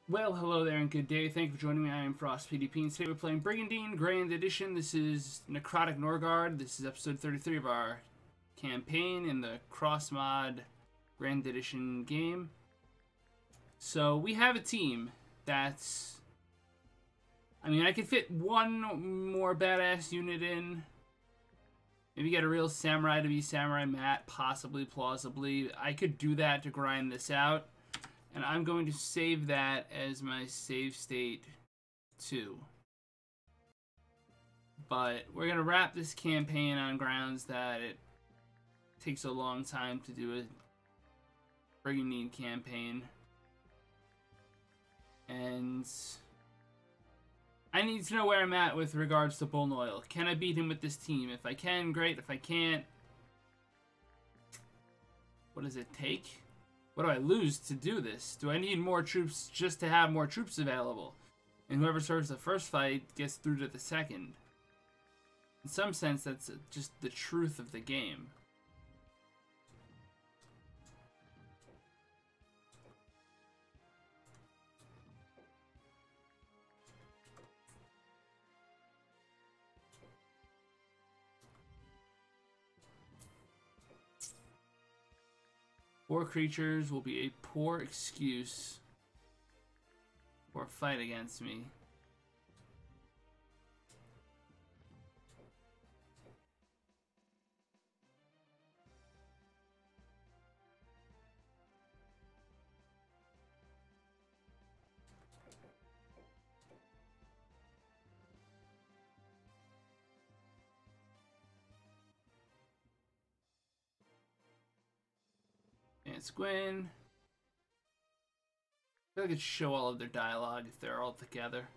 Well, hello there and good day. Thank you for joining me. I am Frost PDP, and today we're playing Brigandine Grand Edition. This is Necrotic Norgard. This is episode 33 of our campaign in the cross-mod Grand Edition game. So we have a team that's... I could fit one more badass unit in. Maybe get a real samurai to be Samurai Matt, possibly, plausibly. I could do that to grind this out. And I'm going to save that as my save state 2. But we're going to wrap this campaign on grounds that it takes a long time to do a Brigandine campaign. And I need to know where I'm at with regards to Bulnoil. Can I beat him with this team? If I can, great. If I can't, what does it take? What do I lose to do this? Do I need more troops just to have more troops available? And whoever serves the first fight gets through to the second. In some sense, that's just the truth of the game. Four creatures will be a poor excuse for a fight against me. It's Gwyn. I feel like I could show all of their dialogue if they're all together.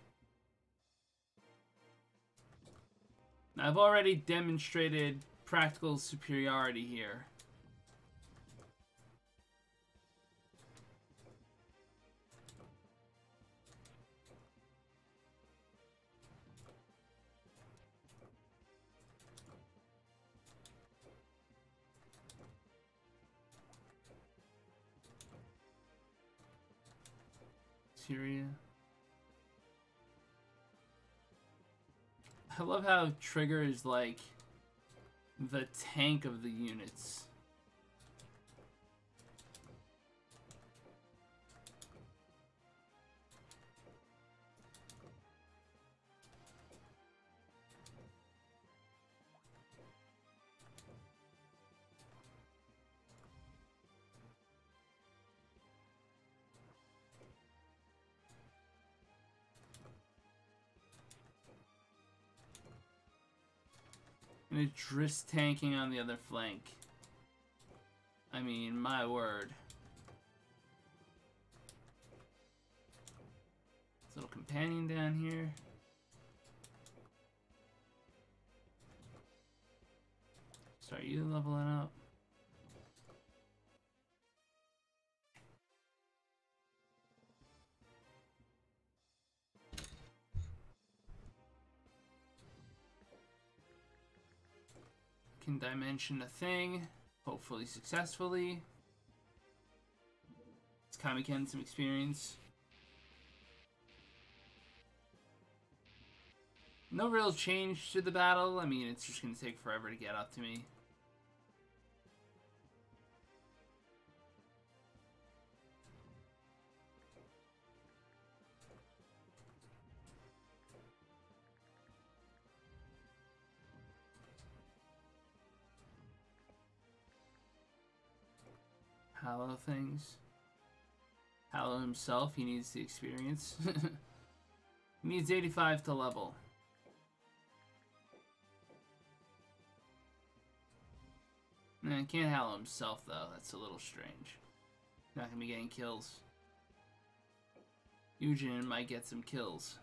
Now, I've already demonstrated practical superiority here. Syria. I love how Trigger is like the tank of the units. And Idris tanking on the other flank. I mean, my word. This little companion down here. Start you leveling up. Can dimension a thing, hopefully successfully. It's Kami getting some experience. No real change to the battle. I mean, it's just gonna take forever to get up to me. Hallow things. Hallow himself, he needs the experience. He needs 85 to level. Nah, can't Hallow himself though, that's a little strange. Not gonna be getting kills. Eugen might get some kills.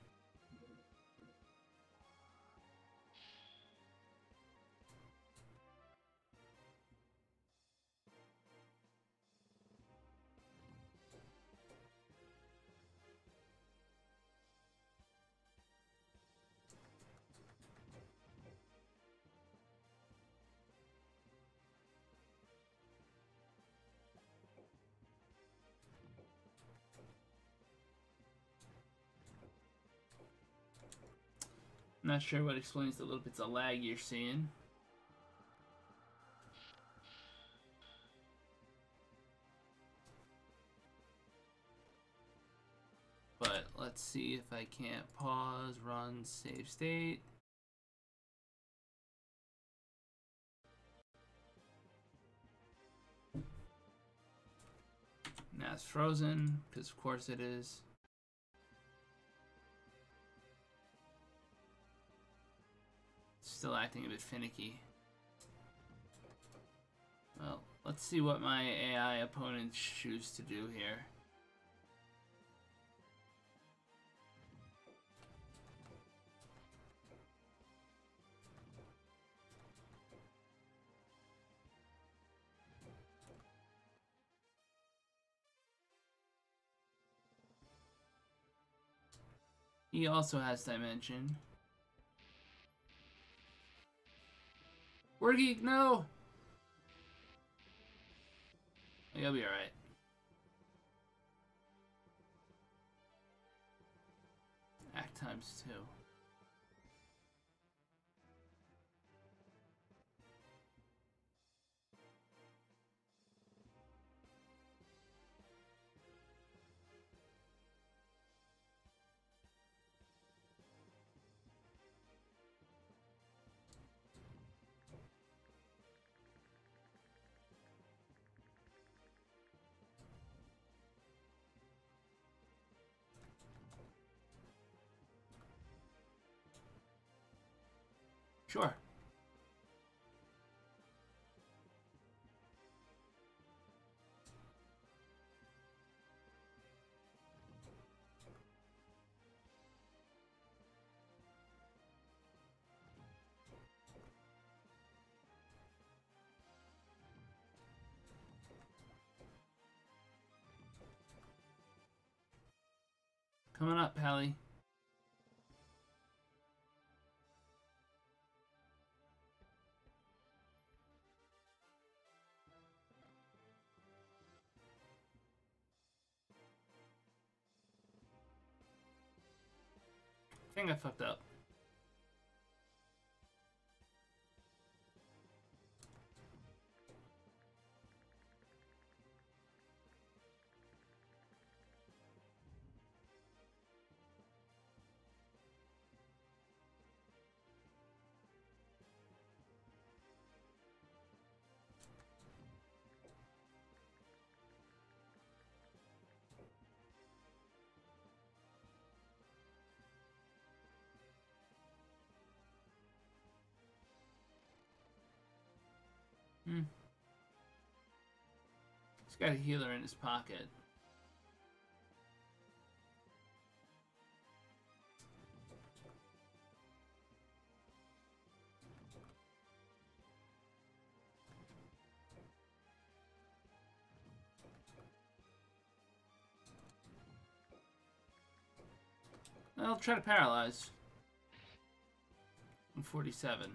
Not sure what explains the little bits of lag you're seeing. But let's see if I can't pause, run, save state. Now it's frozen, because of course it is. Still acting a bit finicky. Well, let's see what my AI opponents choose to do here. He also has dimension. Word Geek, no! You'll be alright. Act times 2. Sure. Coming up, Pally. I think I fucked up. He's got a healer in his pocket. I'll try to paralyze. I'm 47.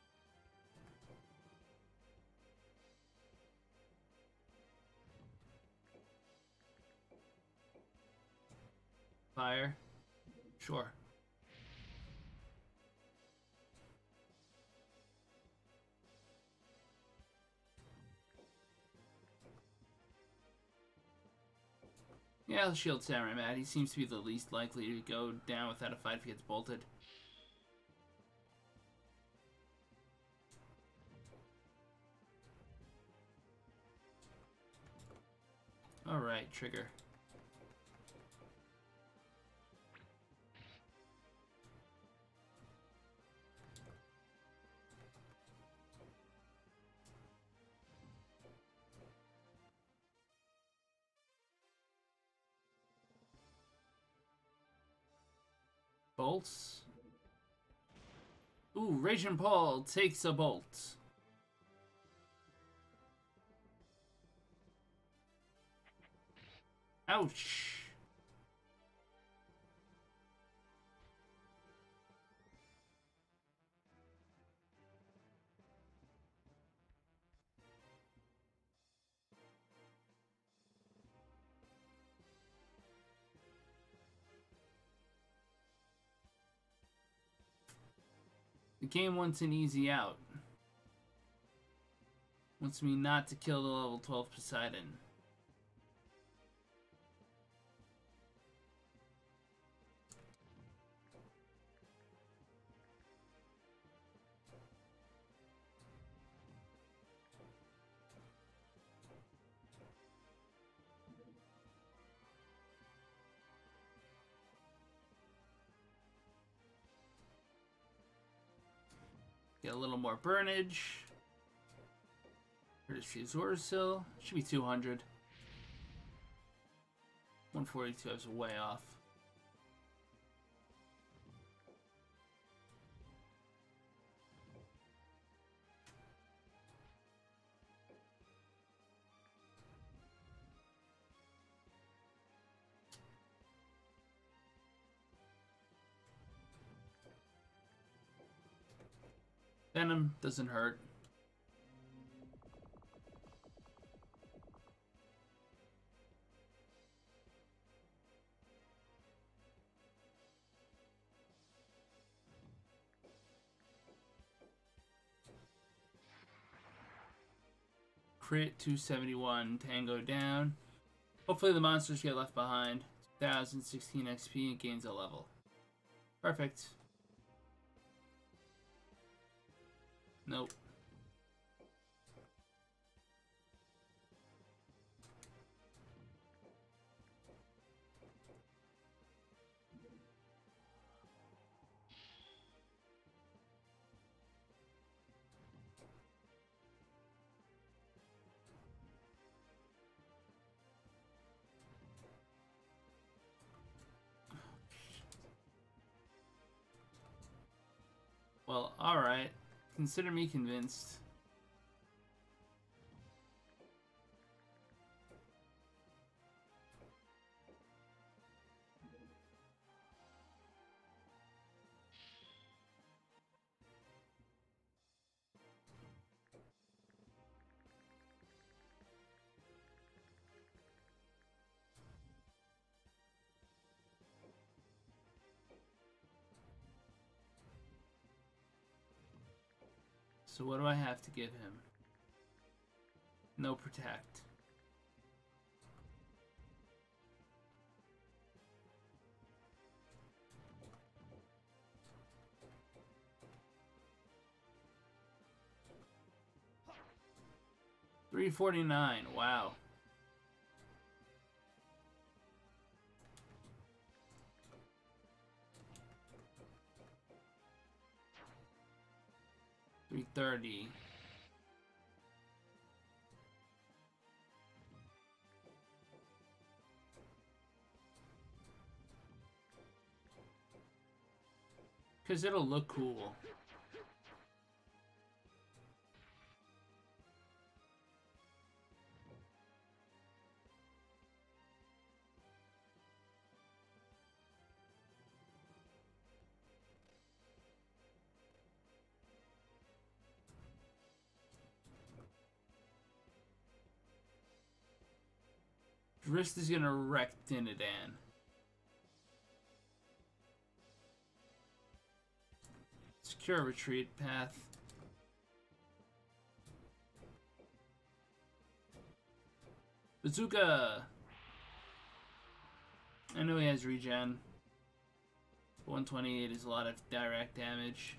Fire. Sure. Yeah, I'll shield Samurai Matt. He seems to be the least likely to go down without a fight if he gets bolted. Alright, trigger. Bolts. Ooh, Raging Paul takes a bolt. Ouch. game wants an easy out. Wants me not to kill the level 12 Poseidon. Get a little more burnage. Here's the Azorsil. Should be 200. 142 I was way off. Venom doesn't hurt. Crit 271, Tango down. Hopefully the monsters get left behind. 2016 XP and gains a level. Perfect. Nope. Well, alright. Consider me convinced. So what do I have to give him? No protect. $349. Wow. $330. Because it'll look cool. Wrist is gonna wreck Dinadan. Secure retreat path. Bazooka! I know he has regen. 128 is a lot of direct damage.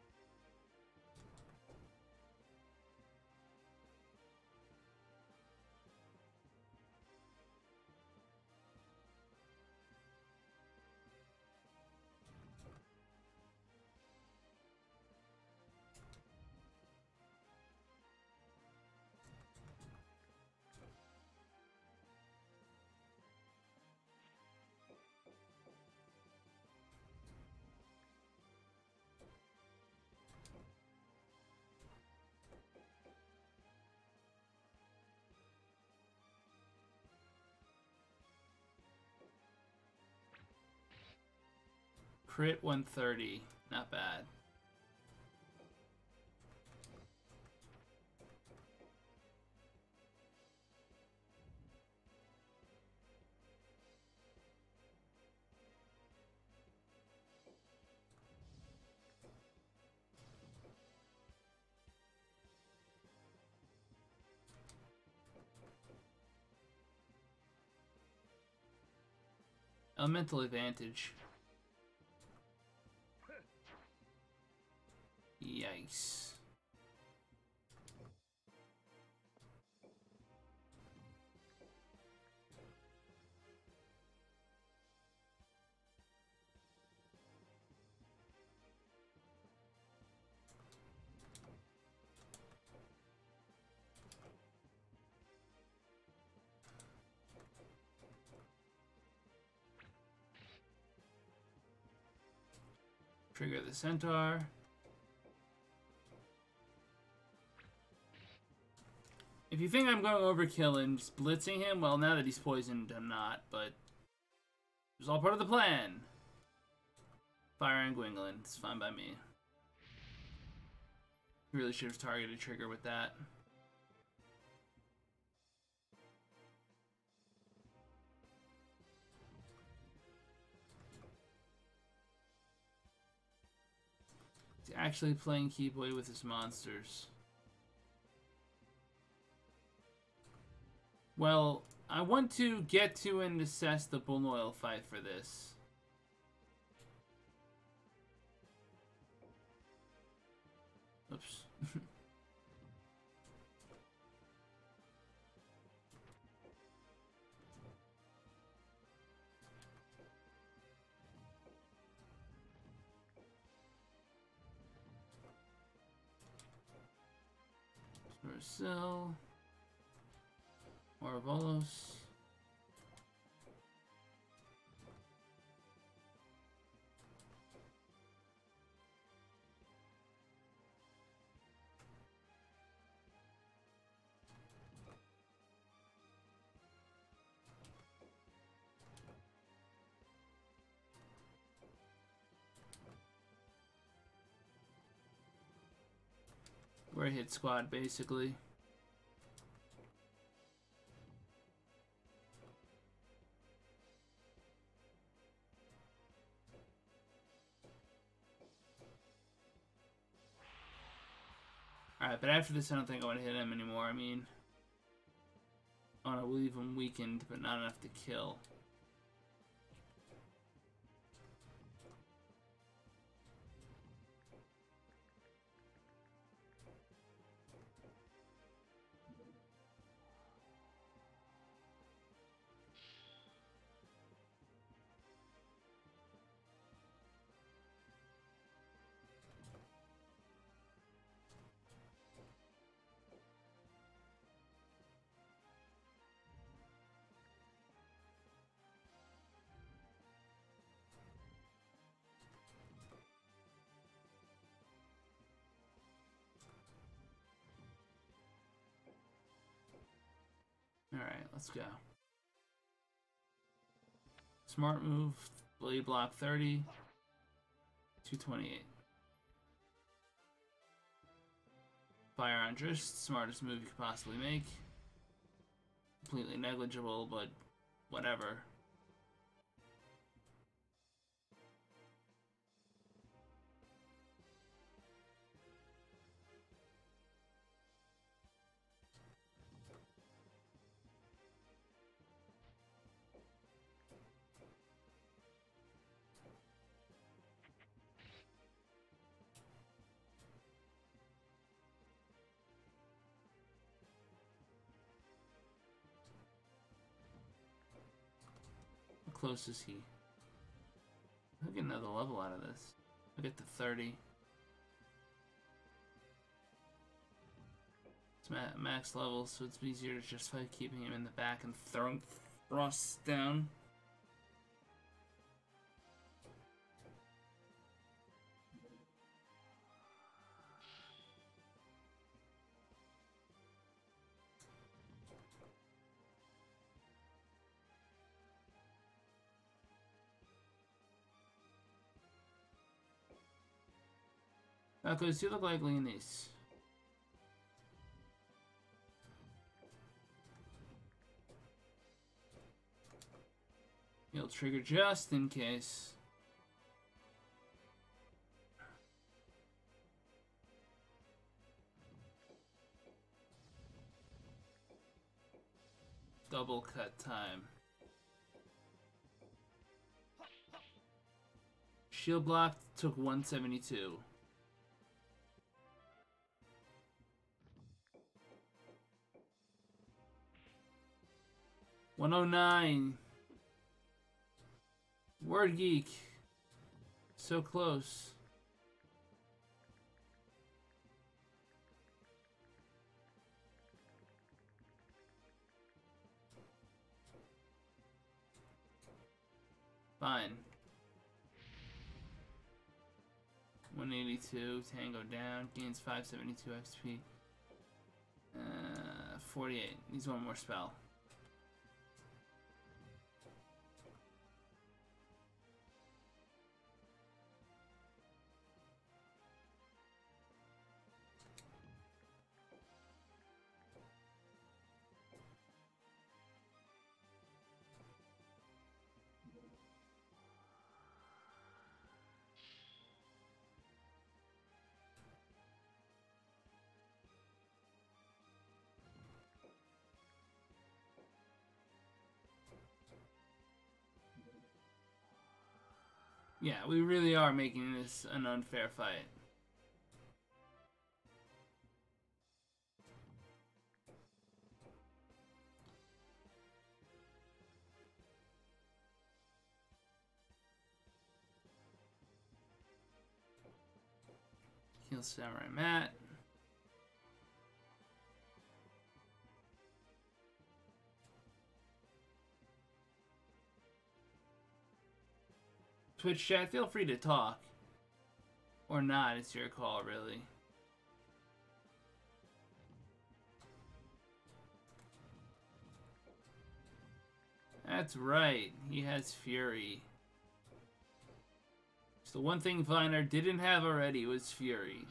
Crit 130, not bad. Elemental advantage. Yikes. Trigger the centaur. If you think I'm going overkill and just blitzing him, well, now that he's poisoned, I'm not, but it was all part of the plan. Fire and Gwingling, it's fine by me. Really should have targeted trigger with that. He's actually playing Keep Away with his monsters. Well, I want to get to and assess the Bulnoil fight for this. Oops. Marcel. Moravolos. We're a hit squad, basically. Alright, but after this, I don't think I want to hit him anymore. I mean, I want to leave him weakened, but not enough to kill. Alright, let's go. Smart move, blade block 30, 228. Fire on Drist, smartest move you could possibly make. Completely negligible, but whatever. How close is he? I'll get another level out of this. I'll get to 30. It's max level, so it's easier to justify keeping him in the back and throwing thrusts down. Because you look like Leonis. You'll trigger just in case. Double cut time. Shield block took 172. 109. Word Geek. So close. Fine. 182. Tango down. Gains 572 XP. 48. Needs one more spell. Yeah, we really are making this an unfair fight. Heal Samurai Matt. Twitch chat, feel free to talk. Or not, it's your call, really. That's right, he has Fury. So the one thing Viner didn't have already was Fury.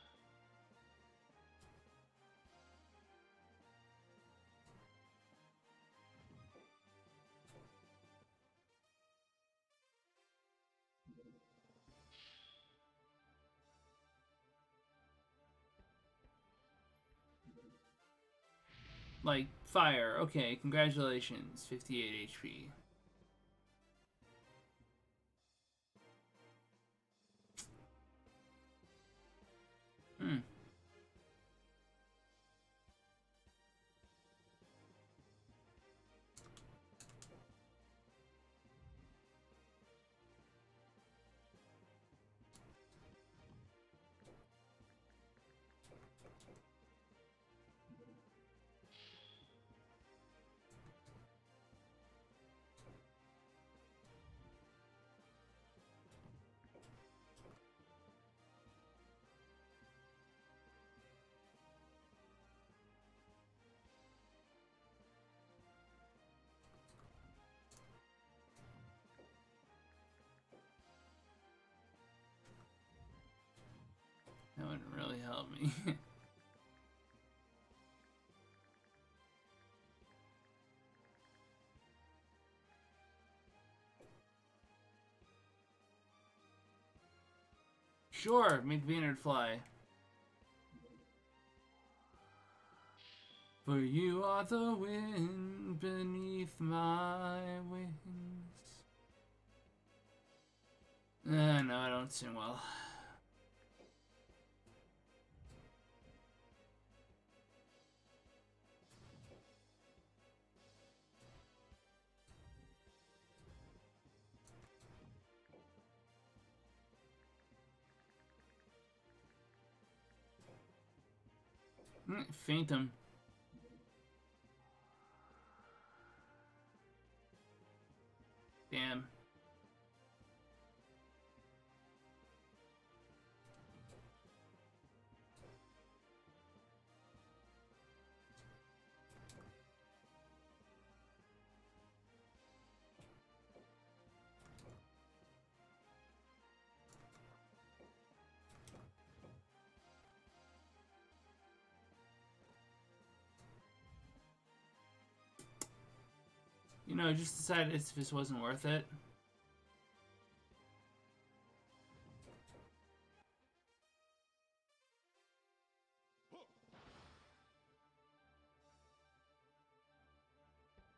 Like, fire. Okay, congratulations. 58 HP. Hmm. That wouldn't really help me. Sure, make Maynard fly. For you are the wind beneath my wings. No, I don't sing well. Faint him. Damn. You know, I just decided if this wasn't worth it.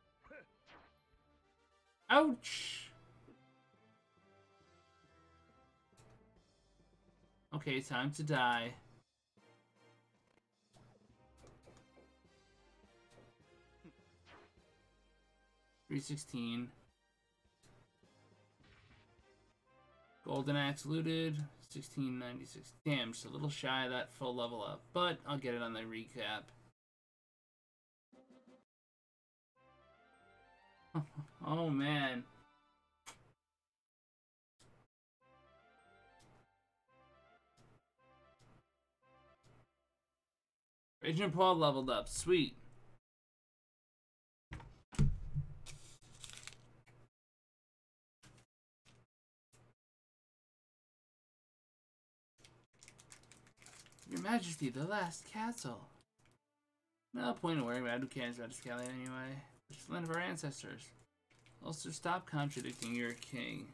Ouch! Okay, time to die. $316. Golden axe looted. 1696. Damn, just a little shy of that full level up. But I'll get it on the recap. Oh man. Agent Paul leveled up. Sweet. Your Majesty, the last castle. No point in worrying about who cares about Iscalio anyway. It's the land of our ancestors. Also, stop contradicting your king.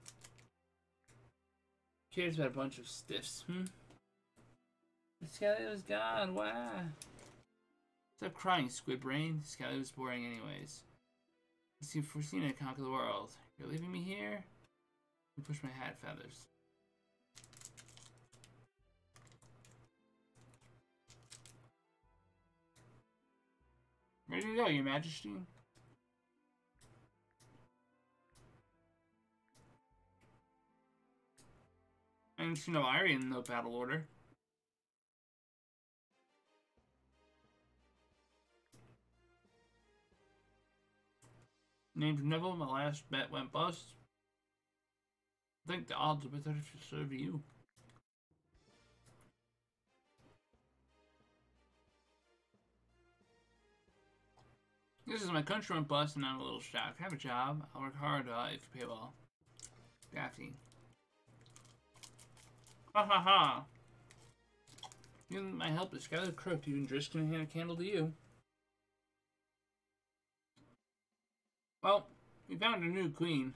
Who cares about a bunch of stiffs, Iscalio's gone, why? Stop crying, squid brain. Iscalio's boring anyways. You seem foreseen to conquer the world. You're leaving me here? You push my hat feathers. Ready to go, Your Majesty? I didn't see no Irie in no battle order. Named Neville, my last bet went bust. I think the odds are better to serve you. This is my country went bust and I'm a little shocked. I have a job. I'll work hard if you pay well. Daffy. Ha ha ha. Even my help is Skylar crooked. Even Drisk can hand a candle to you. Well, we found a new queen.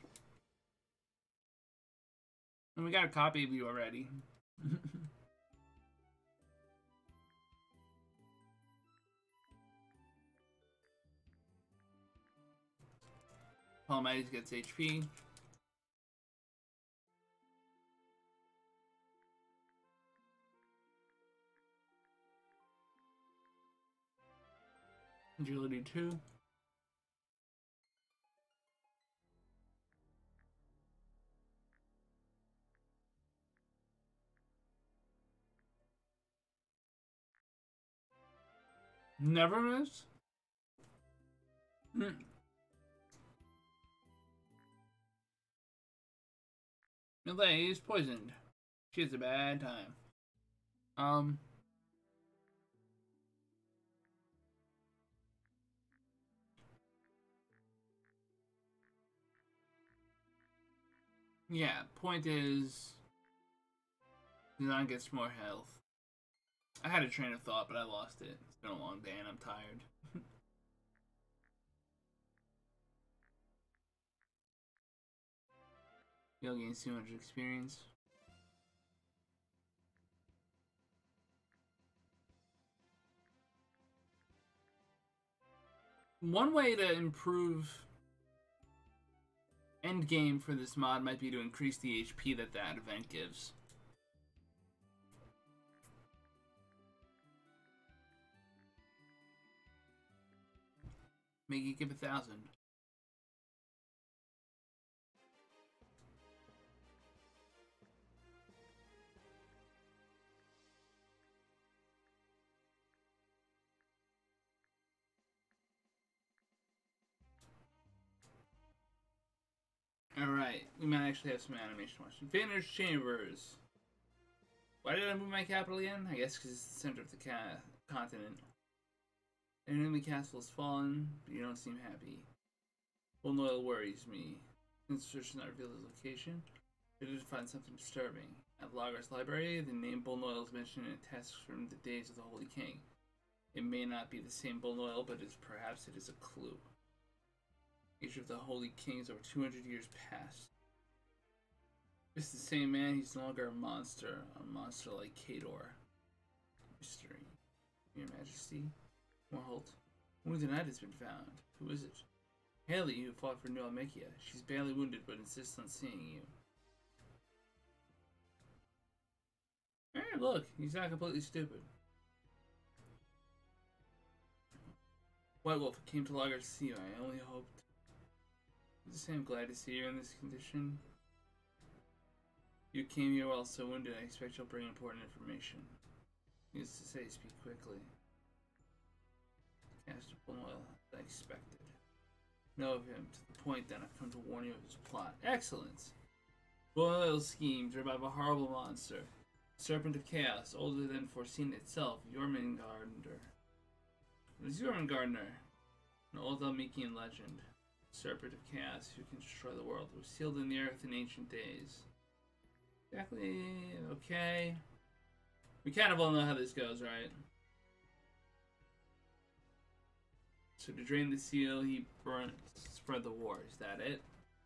And we got a copy of you already. Palmides gets HP. Agility 2. Never miss? Millet is poisoned. She has a bad time. Yeah, point is, Dinan gets more health. I had a train of thought, but I lost it. It's been a long day and I'm tired. You'll gain 200 experience. One way to improve endgame for this mod might be to increase the HP that event gives. Make it give 1,000. Alright, we might actually have some animation watch. Vantage Chambers. Why did I move my capital again? I guess because it's the center of the continent. An enemy castle has fallen, but you don't seem happy. Bulnoil worries me. Since search has not revealed his location, I did find something disturbing. At Logger's library, the name Bulnoil is mentioned in tasks from the days of the Holy King. It may not be the same Bulnoil, but perhaps it is a clue. Age of the Holy King is over 200 years past. It's the same man, he's no longer a monster like Kador. Mystery. Your Majesty. Morholt. Wounded knight has been found. Who is it? Haley, who fought for New Almekia. She's badly wounded but insists on seeing you. Alright, look, he's not completely stupid. White Wolf came to Norgard to see you. I only hoped. To say I'm glad to see you in this condition. You came here while so wounded. I expect you'll bring important information. Needless to say, speak quickly. Cast Bulnoil, as I expected. Know of him to the point that I've come to warn you of his plot. Excellent! Bulnoil's scheme to revive a horrible monster. Serpent of Chaos, older than foreseen itself. Jormungandr. What is Jormungandr? An old Elmikian legend. Serpent of Chaos who can destroy the world. It was sealed in the earth in ancient days. Exactly. Okay. We kind of all know how this goes, right? So to drain the seal, he spread the war. Is that it?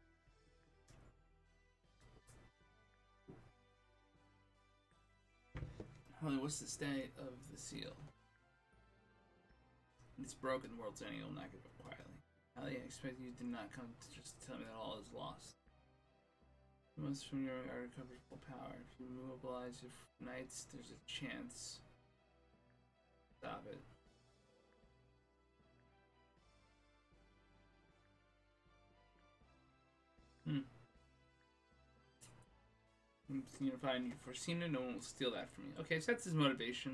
Holly, what's the state of the seal? It's broken. The world's ending. It will not give up quietly. Holly, I expect you did not come to just tell me that all is lost. You must from your regard recover full power. If you mobilize your knights, there's a chance. Stop it. I'm unified and you've foreseen it, no one will steal that from me. Okay, so that's his motivation.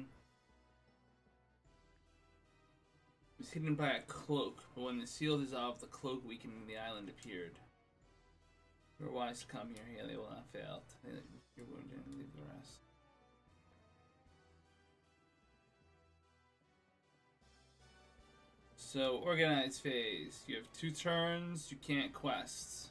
It was hidden by a cloak, but when the seal dissolved, the cloak weakened and the island appeared. You are wise to come here, yeah, they will not fail. You're wounded and leave the rest. So, organized phase. You have 2 turns, you can't quest.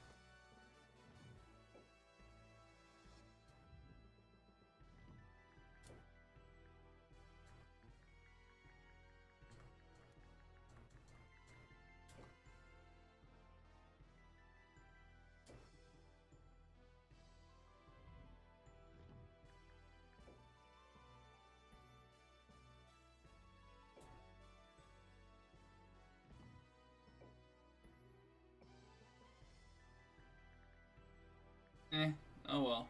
Oh well.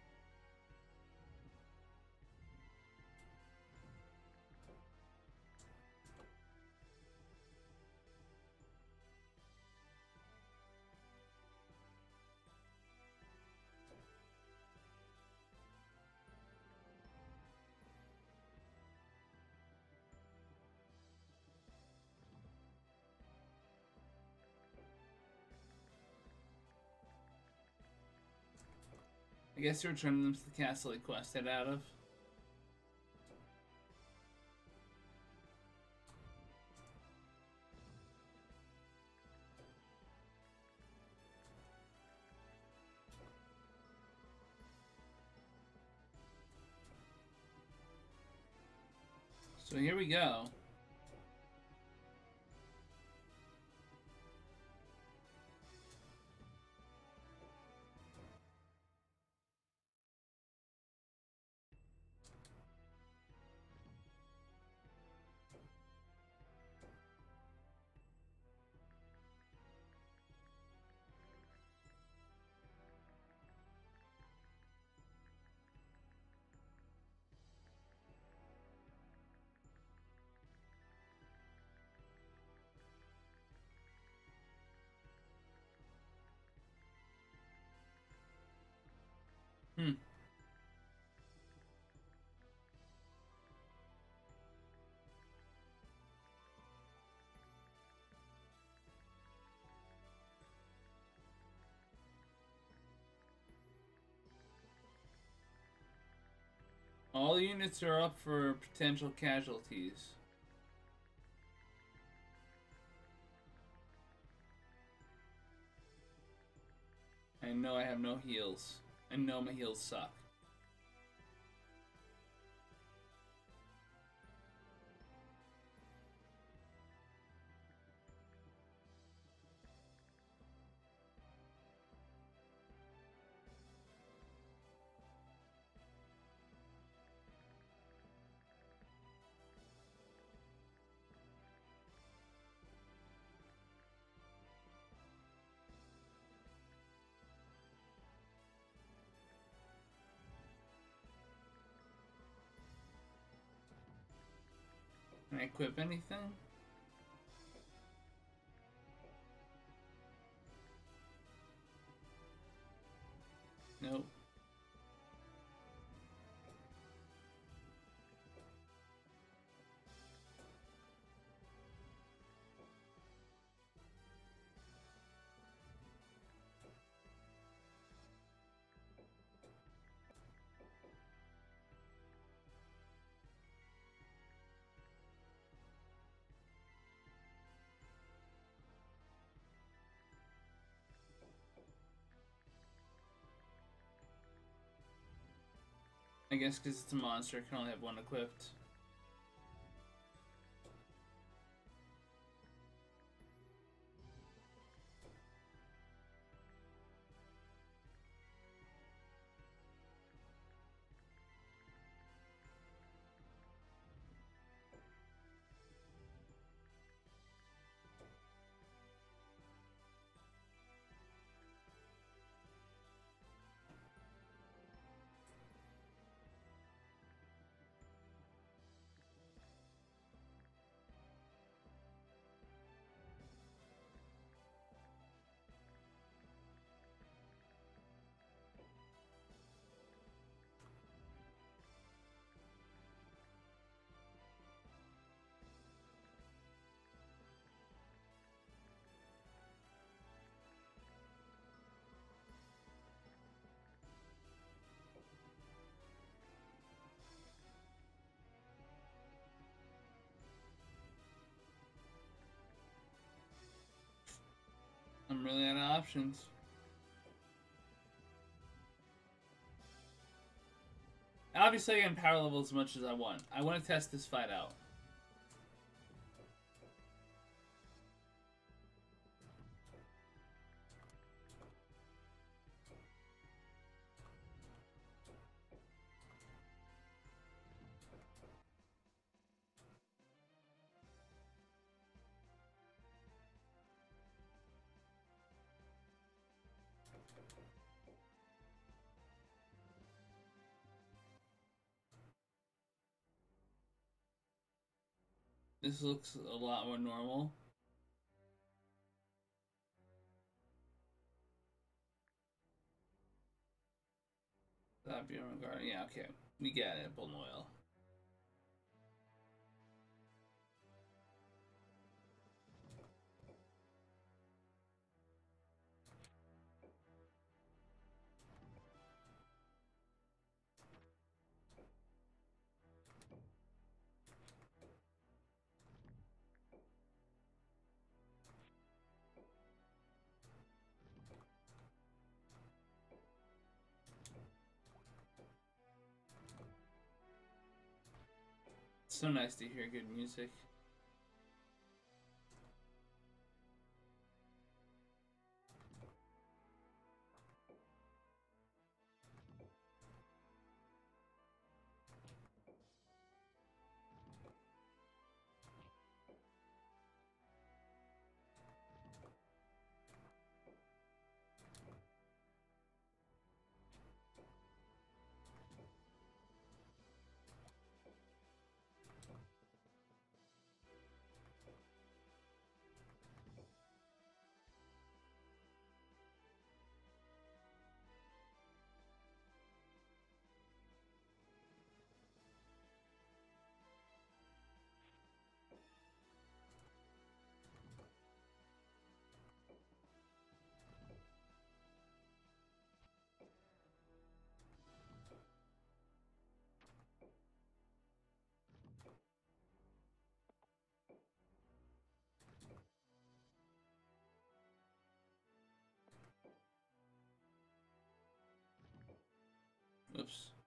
I guess you're returning them to the castle they quested out of. So here we go. All units are up for potential casualties. I know I have no heals. I know my heals suck. I equip anything? Nope. I guess because it's a monster, it can only have one equipped. I'm really out of options. Obviously, I can power level as much as I want. I want to test this fight out. This looks a lot more normal. That'd be Norgard. Yeah, okay. We get it, Bulnoil. So nice to hear good music. Oops.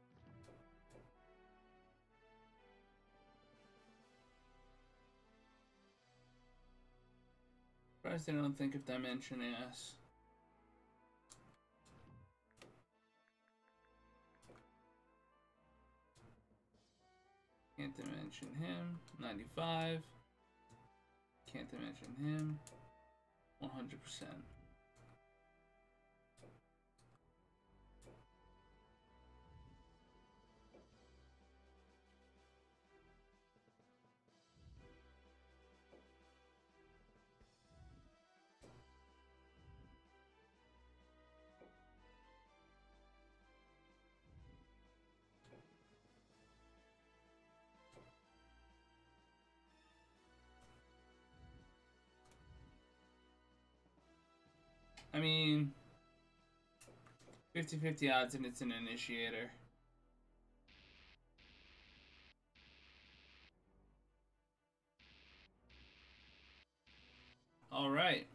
Surprised they don't think of Dimension Ass. Can't dimension him. 95. Can't dimension him. 100%. I mean, 50-50 odds and it's an initiator. All right.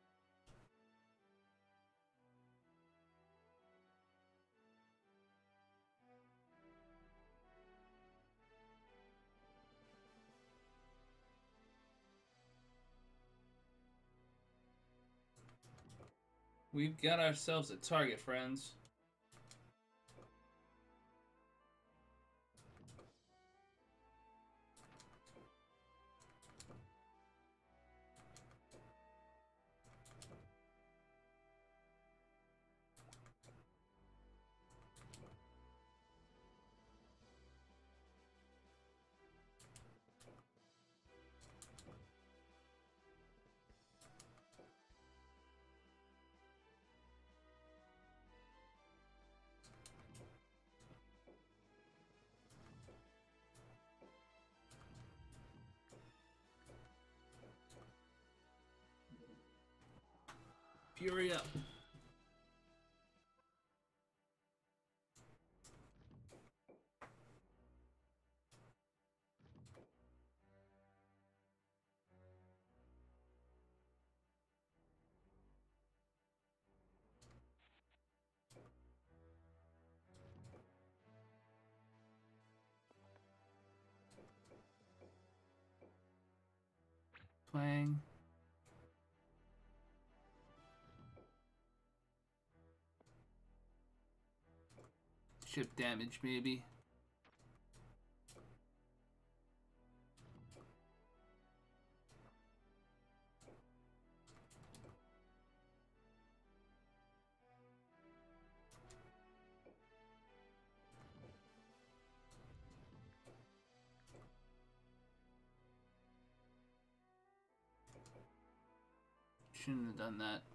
We've got ourselves a target, friends. Fury up. Playing. Ship damage, maybe. Shouldn't have done that.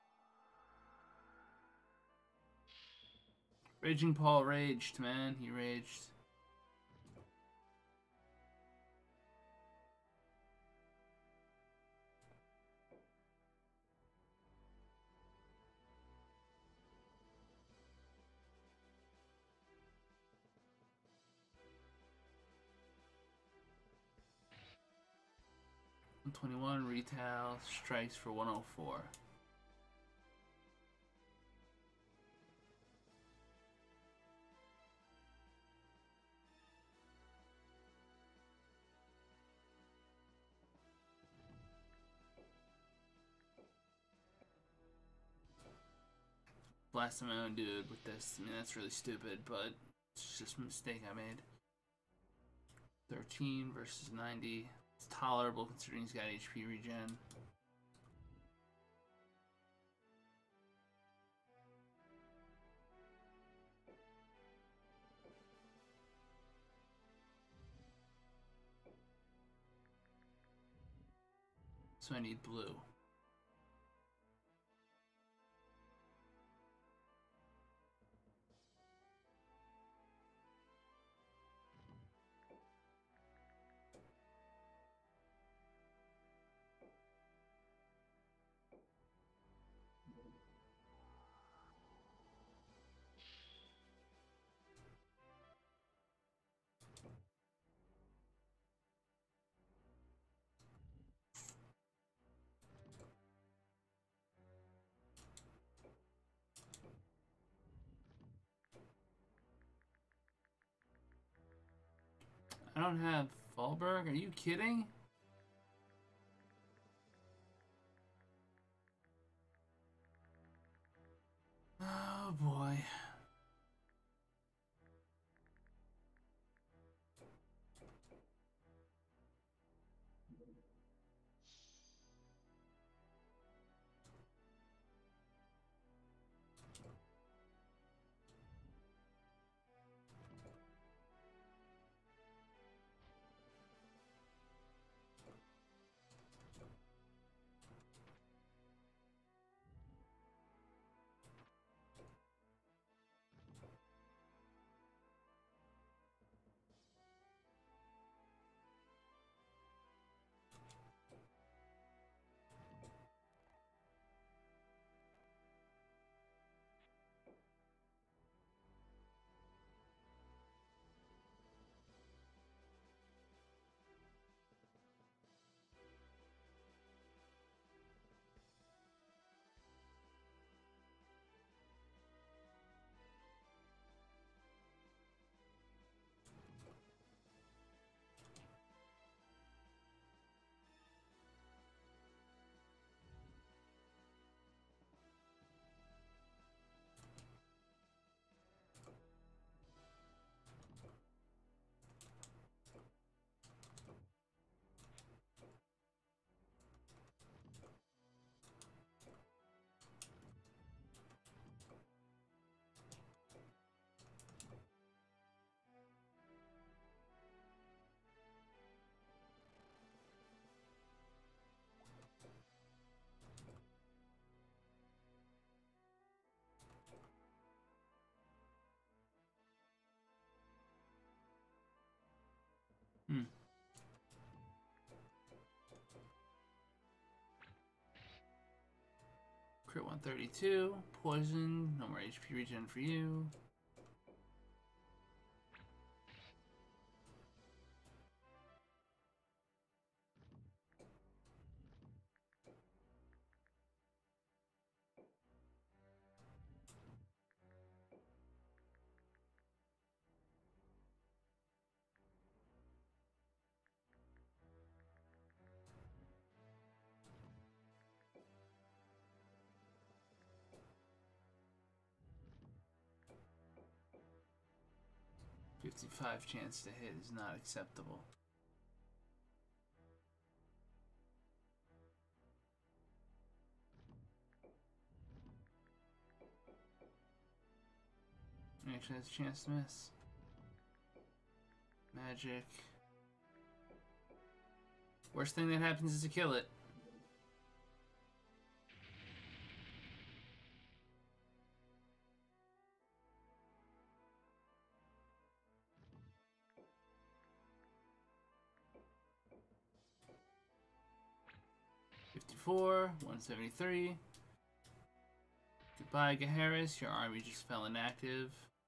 Raging Paul raged, man. He raged. $121 retail strikes for 104. Blasting my own dude with this. I mean, that's really stupid, but it's just a mistake I made. 13 versus 90. It's tolerable considering he's got HP regen. So I need blue. I don't have Fallberg? Are you kidding? Oh boy. Crit 132. Poison. No more HP regen for you. .55 chance to hit is not acceptable. Actually has a chance to miss. Magic. Worst thing that happens is to kill it. .54, 173. Goodbye, Gaharis. Your army just fell inactive.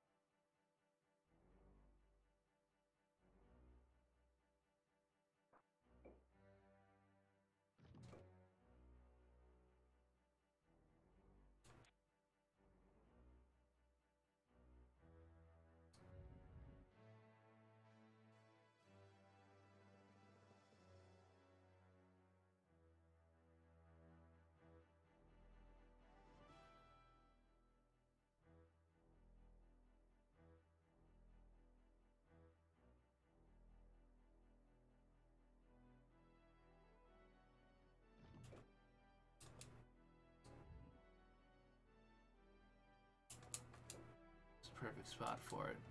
It's a perfect spot for it.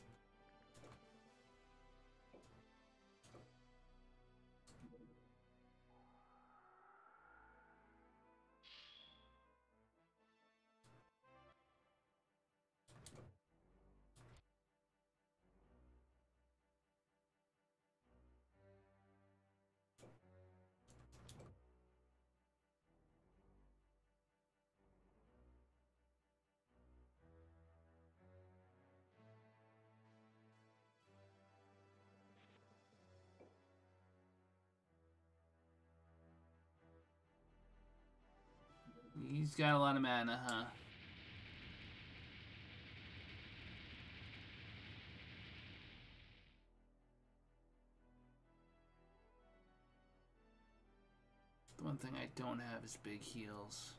He's got a lot of mana, huh? The one thing I don't have is big heals.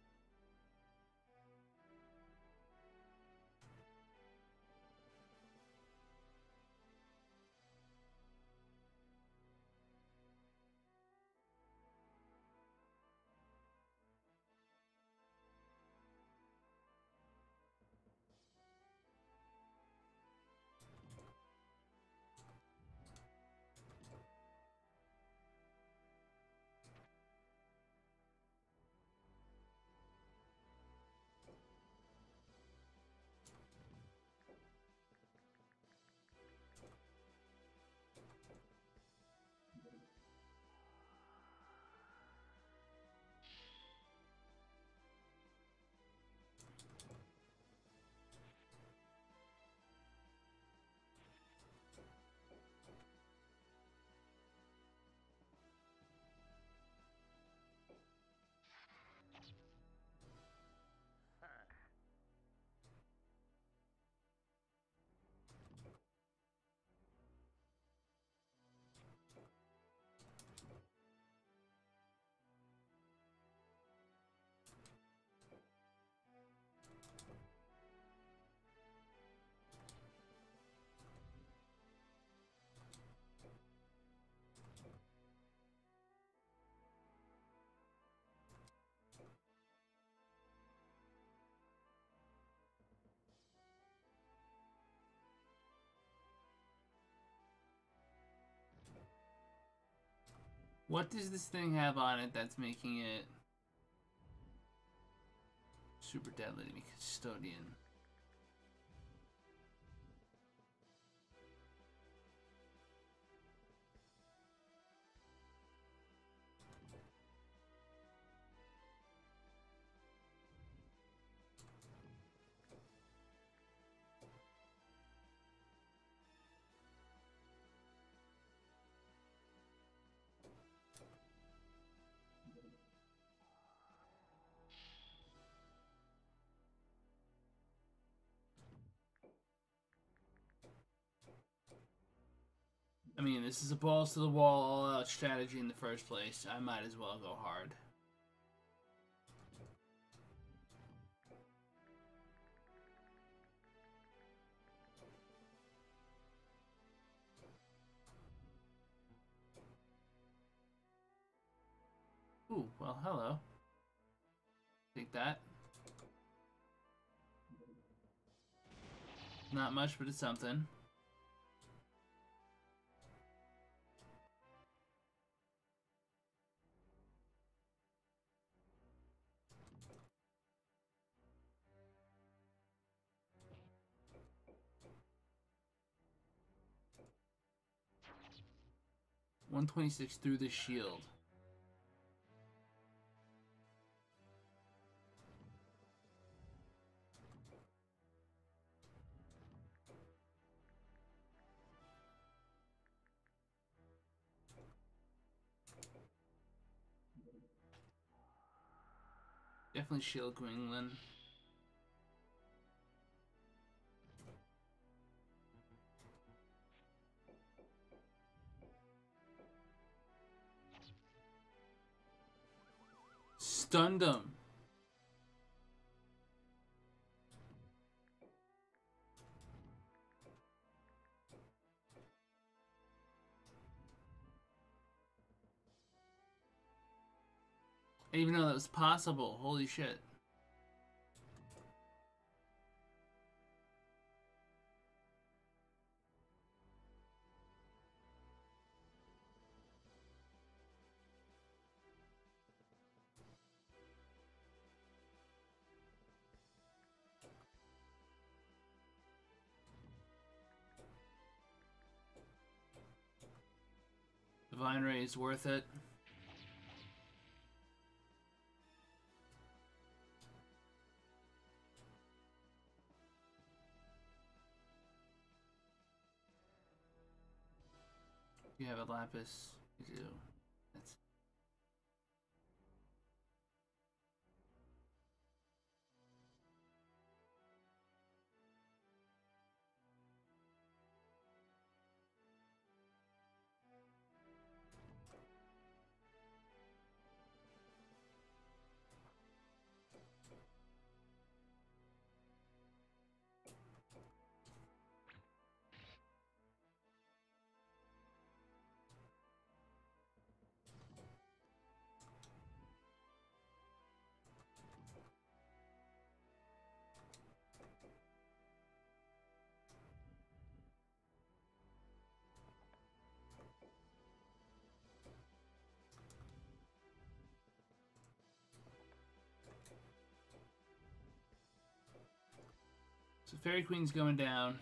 What does this thing have on it that's making it super deadly to be custodian? I mean, this is a balls to the wall, all out strategy in the first place. I might as well go hard. Ooh, well, hello. Take that. Not much, but it's something. $126 through the shield. Definitely shield Gwinglin. Stunned him. I didn't even know that was possible. Holy shit. Divine Ray is worth it. You have a lapis. You do. That's... So Fairy Queen's going down.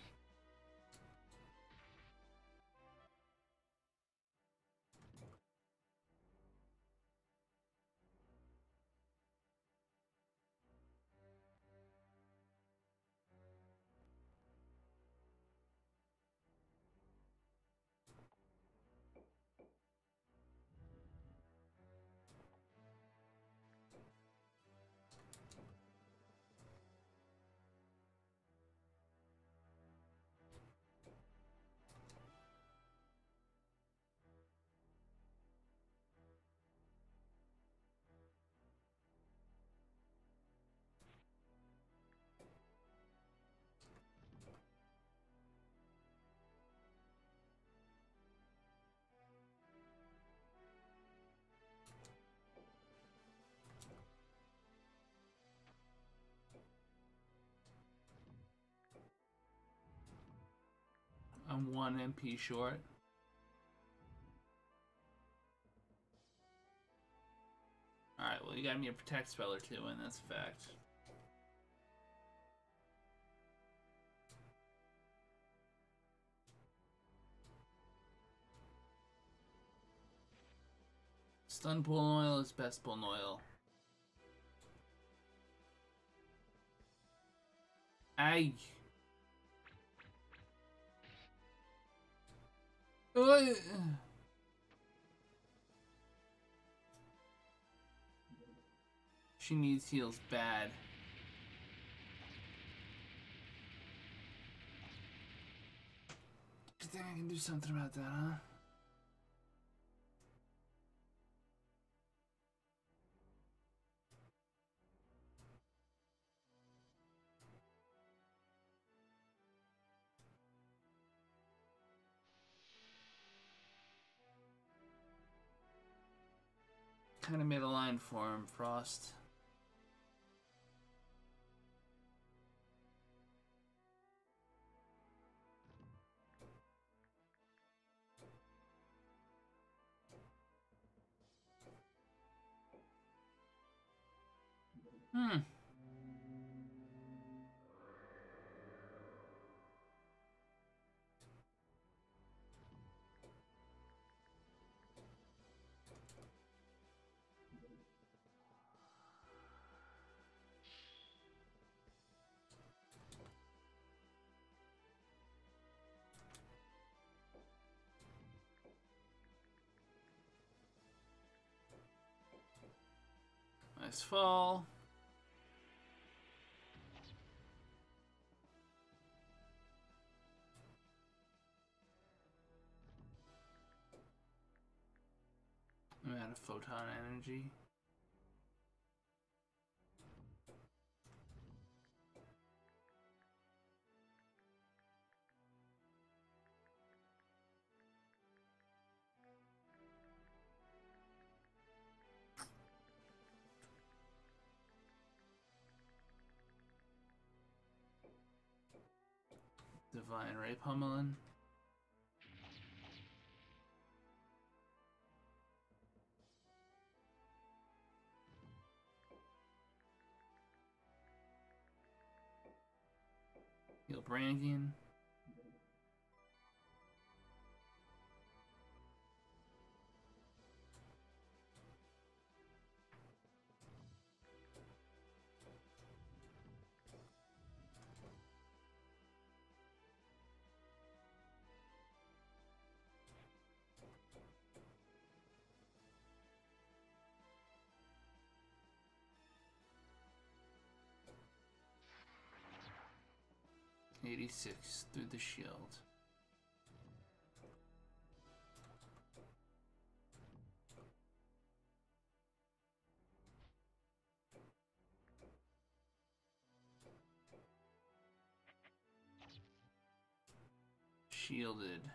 I'm 1 MP short. Alright, well you got me a protect spell or two, and that's a fact. Stun Bulnoil is best Bulnoil. Ay. She needs heals bad. Do you think I can do something about that, huh? kind of made a line for him, Frost. Nice fall. I'm out of photon energy. Divine Ray Pummelin. Heal Brigandine. '86 through the shield. Shielded.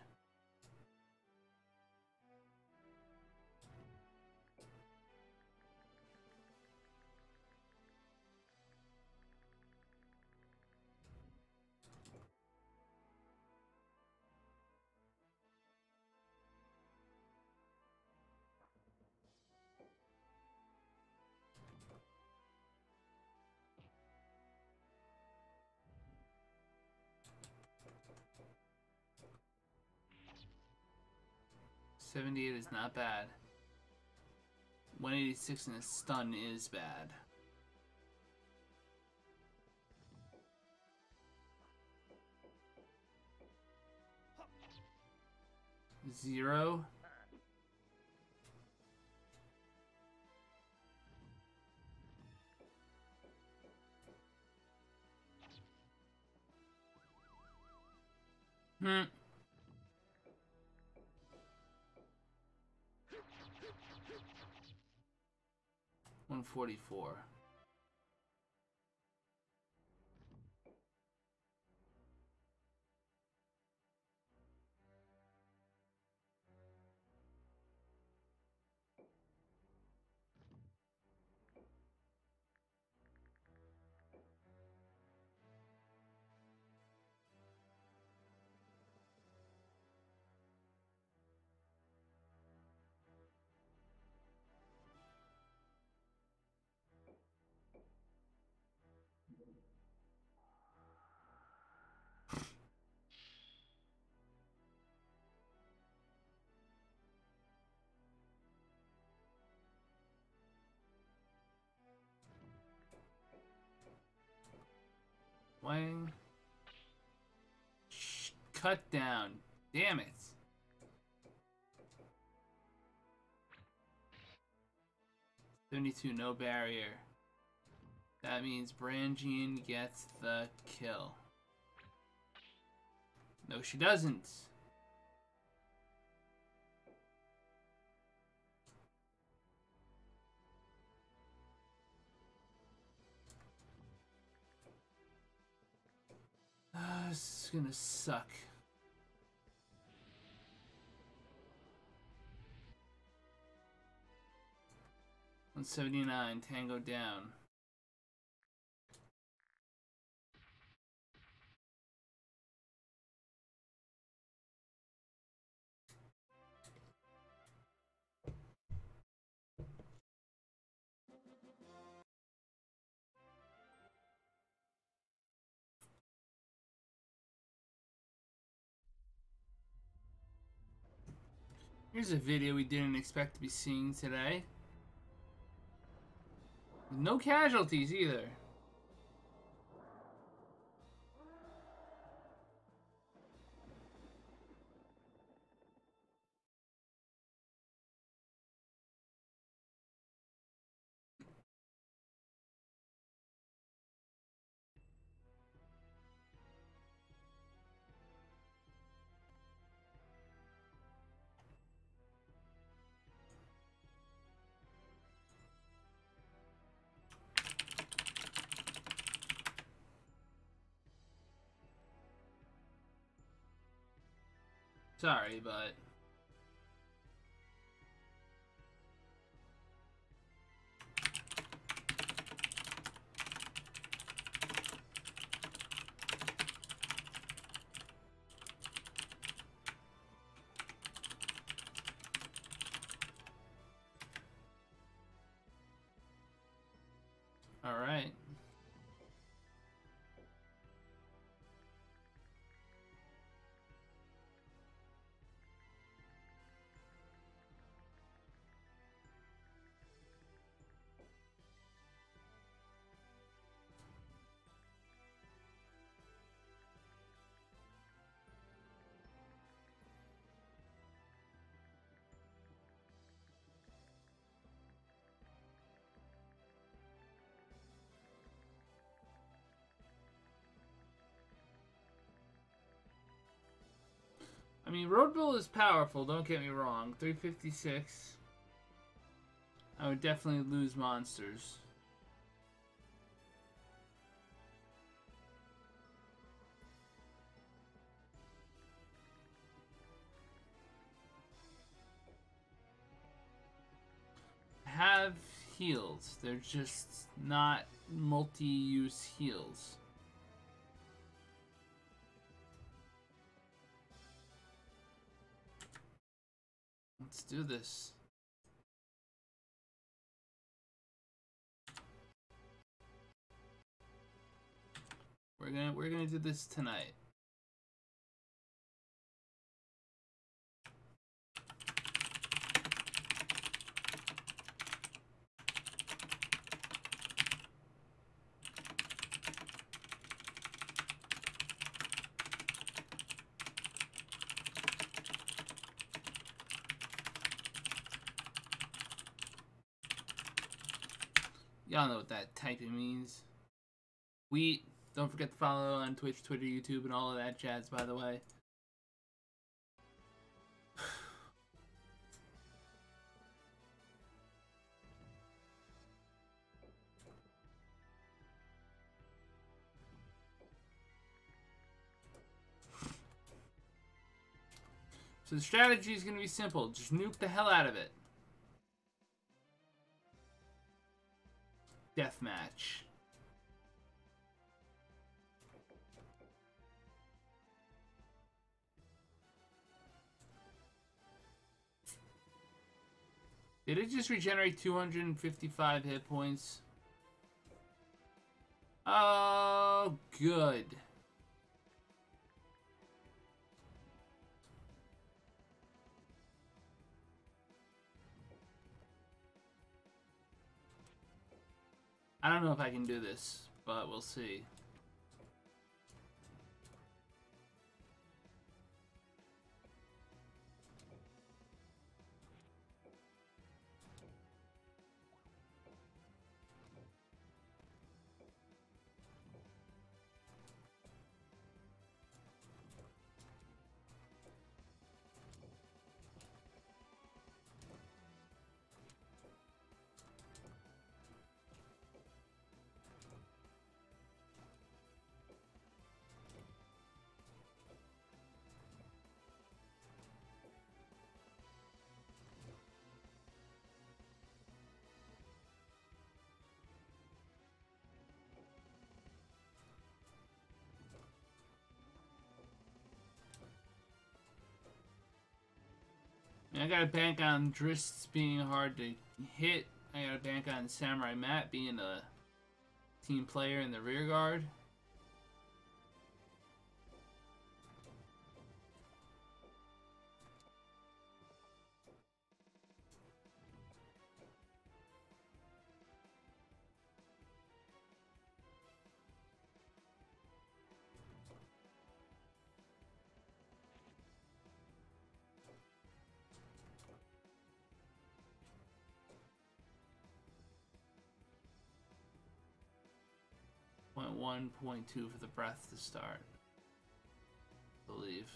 '78 is not bad. 186 in a stun is bad. Zero. Hmm. 144. Wang. Cut down. Damn it. '72, no barrier. That means Brigandine gets the kill. No, she doesn't. This is gonna suck. 179, Tango down. Here's a video we didn't expect to be seeing today. No casualties either. Sorry, but... Alright. I mean, Road Bull is powerful, don't get me wrong. 356. I would definitely lose monsters. Have heals. They're just not multi-use heals. Let's do this. We're gonna do this tonight. Y'all know what that typing means. Wheat. Don't forget to follow on Twitch, Twitter, YouTube, and all of that jazz, by the way. So the strategy is going to be simple. Just nuke the hell out of it. Deathmatch. Did it just regenerate 255 hit points? Oh, good. I don't know if I can do this, but we'll see. I gotta bank on Drists being hard to hit. I gotta bank on Samurai Matt being a team player in the rear guard. Point 1, point 2 for the breath to start, I believe.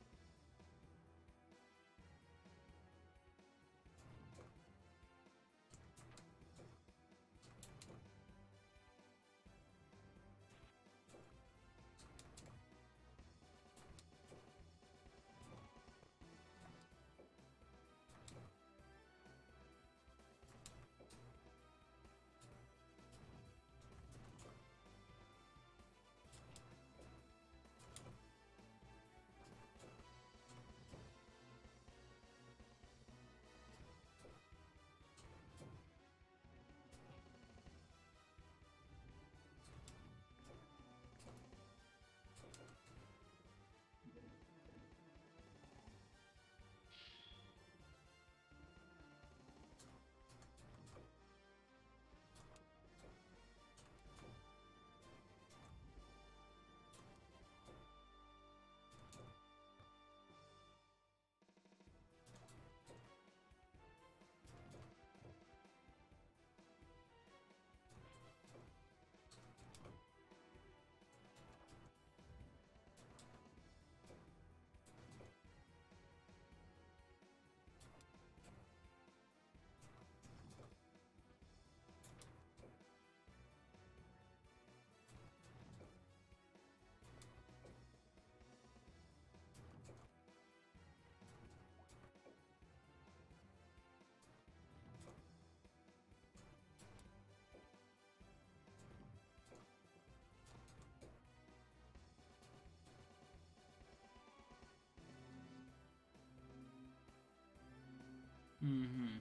Mm-hmm.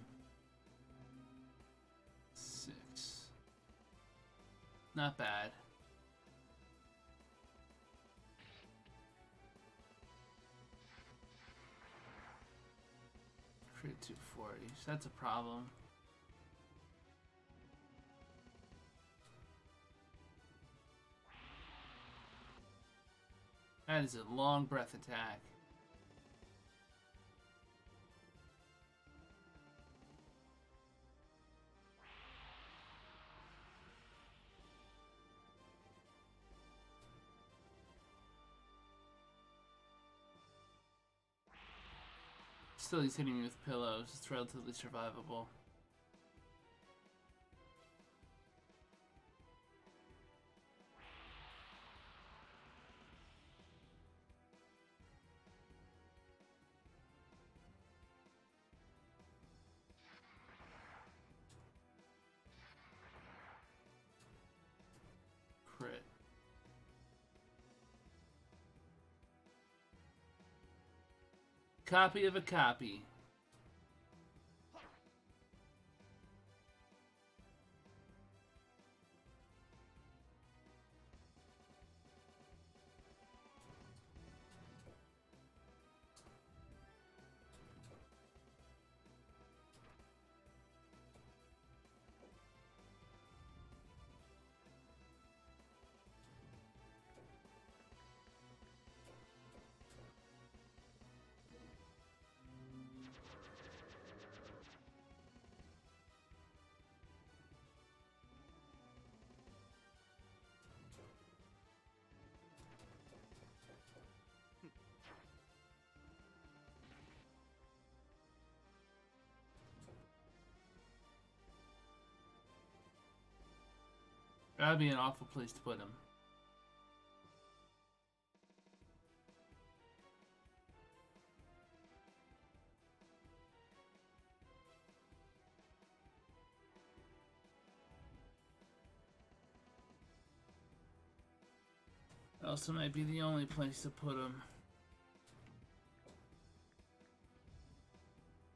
6. Not bad. Crit 240. So that's a problem. That is a long breath attack. Still, he's hitting me with pillows. It's relatively survivable. Crit. Copy of a copy. That'd be an awful place to put him. Also might be the only place to put him.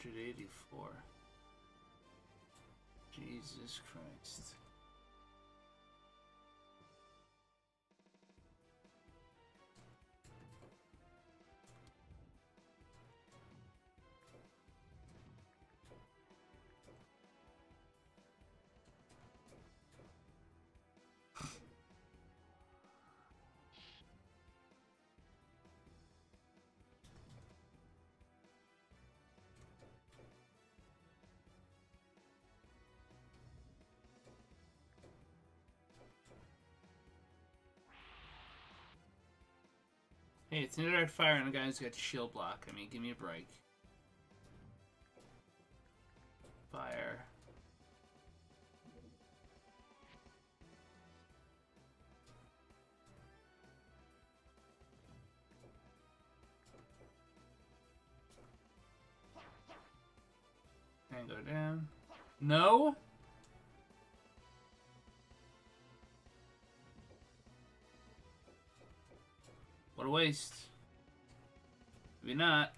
184. Jesus Christ. Hey, it's an indirect fire and a guy who's got shield block. I mean, give me a break. Fire. And go down. No? What a waste. Maybe not.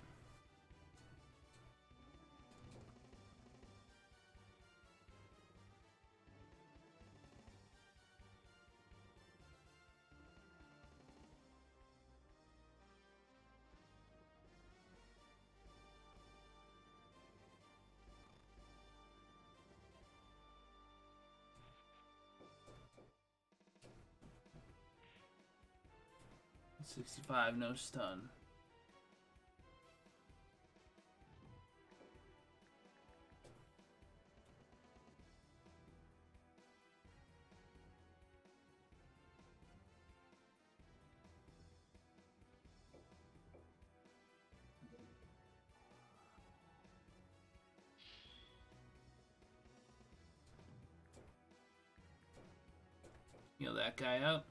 $65, no stun. Heal that guy up.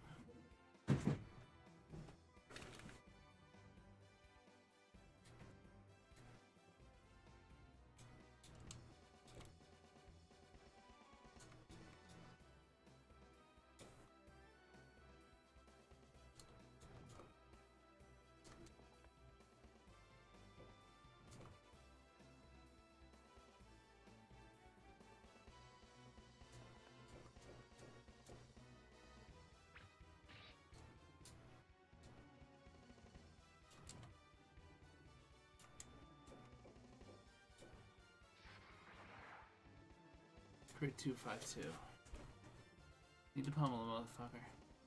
Crit 252. Need to pummel the motherfucker.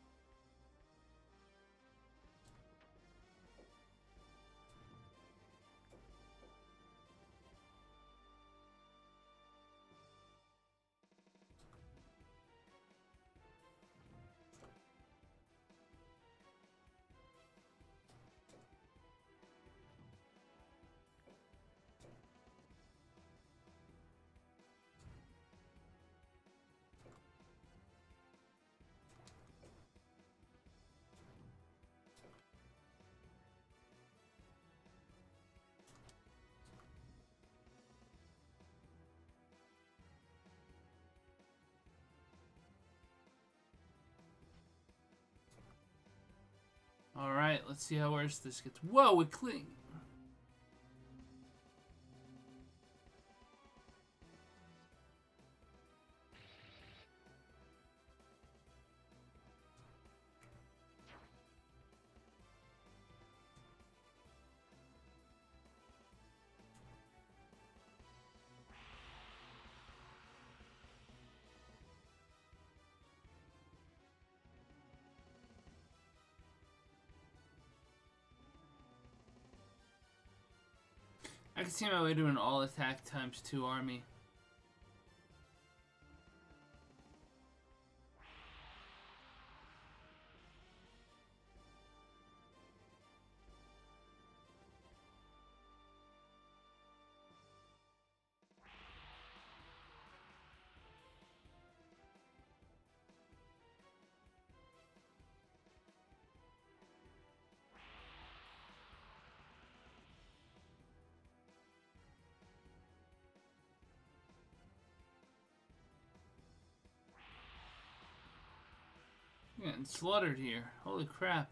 Alright, let's see how worse this gets. Whoa, it cling. I can see my way to an all attack times 2 army. I'm getting slaughtered here. Holy crap.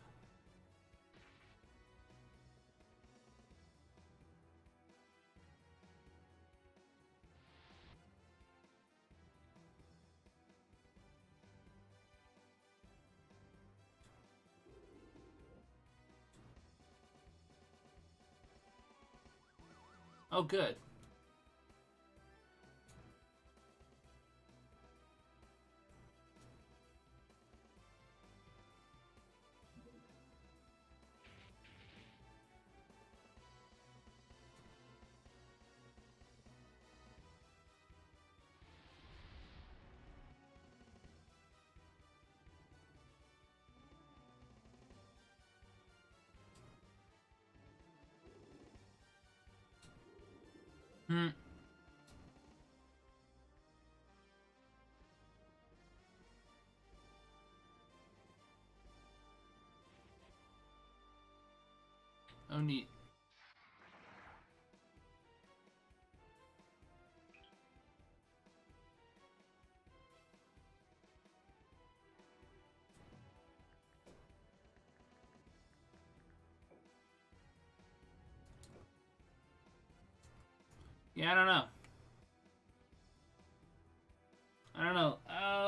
Oh, good. Hmm. Oh, neat. Yeah, I don't know. I don't know.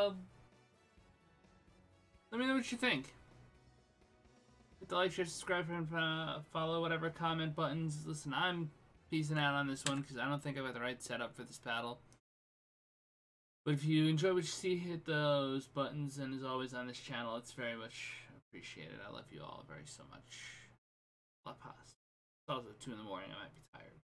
Let me know what you think. Hit the like, share, subscribe, and follow whatever comment buttons. Listen, I'm peacing out on this one because I don't think I've got the right setup for this battle. But if you enjoy what you see, hit those buttons, and as always on this channel, it's very much appreciated. I love you all very so much. La paz. It's also 2 in the morning. I might be tired.